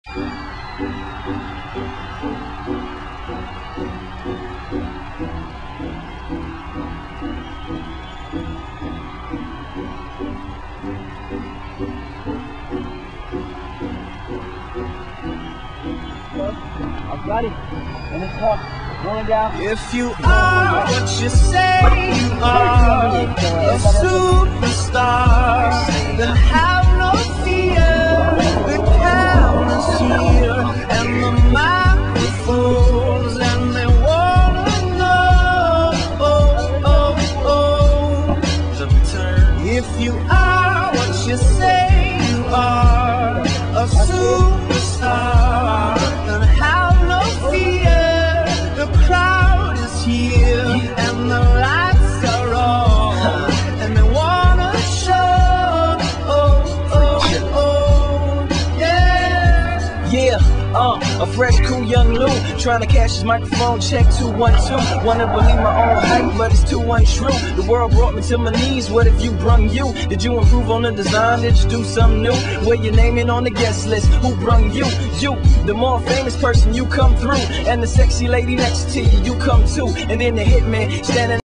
I've got it. And it's tough. Going down. If you are what you say you are, a superstar, then have no fear. The camera's here and the microphones, and they wanna know. The turn. If you are what you say you are, a superstar, then have no fear. The crowd is here and the lights are on, and they wanna show. Yeah, a fresh, cool young Lou trying to cash his microphone check 212. Wanna believe my own hype, but it's too untrue. The world brought me to my knees. What if you brung you? Did you improve on the design? Did you do something new? Where your name in on the guest list? Who brung you? You, the more famous person, you come through, and the sexy lady next to you, you come too, and then the hitman standing